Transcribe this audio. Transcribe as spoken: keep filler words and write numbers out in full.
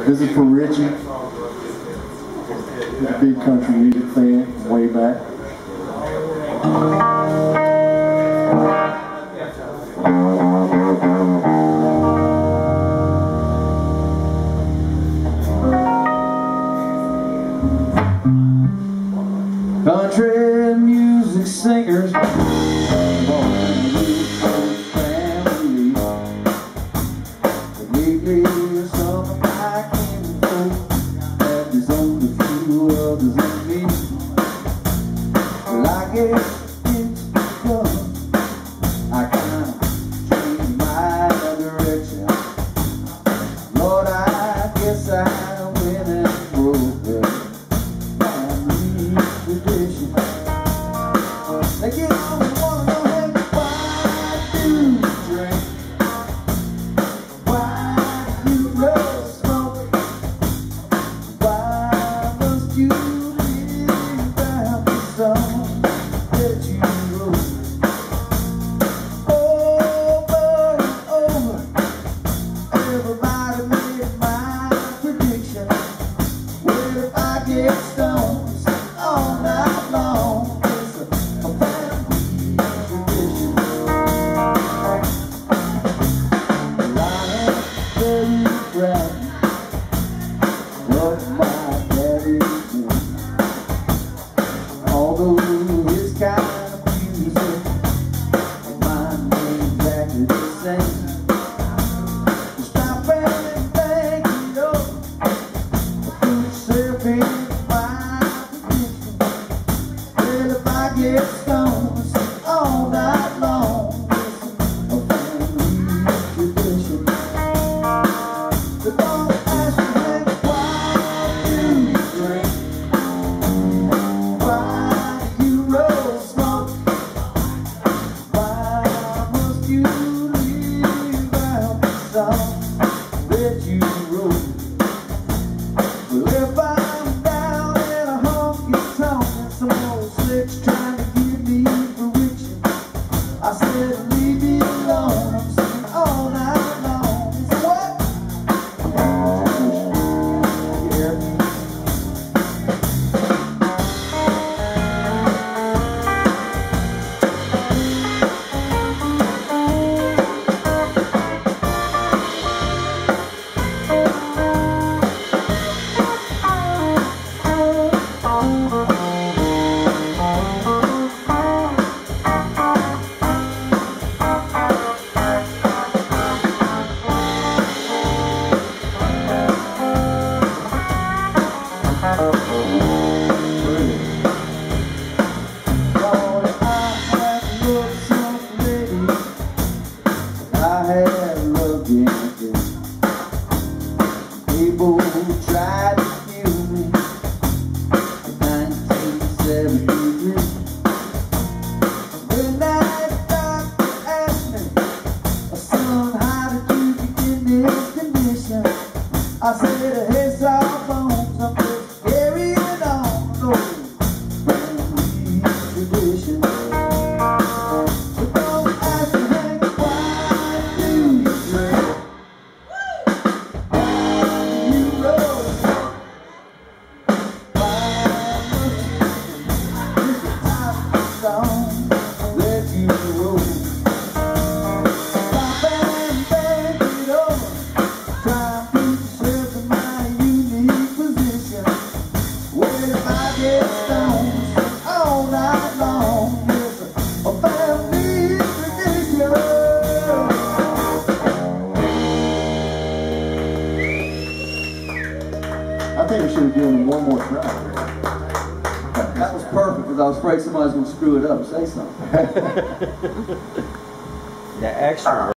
This is for Richie. He's a big country music fan way back. Country music singers, family. Lately, some of my kinfolk have disowned a few others than me. Well, I guess it's because I kind of changed my direction. Lord, I guess I went and broke it. Tradition. They get on and wanna know, hey, why do you drink? Why do you roll smoke? Why must you live out the song that you wrote? Over and over, everybody made my prediction. Well, if I get stoned all night long, it's a, a family tradition. Well, I am very proud of my daddy, although his kind of music and mine ain't exactly the same. Stop and thank you, I put yourself in get stoned all night long. It's a family tradition. But don't ask me, why do you drink? Why do you roll smoke? Why must you leave out the song that you wrote? Well, if I'm down in a honky-tonk and some old slick's trying to give me fruition, I said, leave me alone. I'm singing all night long. He said, what? Yeah. People tried to kill me in nineteen seventy-three. When that doctor asked me, son, how did you get in this condition? I said, hey, sawbones, I'm just carrying on those family traditions. But don't ask me, hey, why do you drink? I think we should have given him one more try. That was perfect, because I was afraid somebody was going to screw it up and say something. Yeah, extra.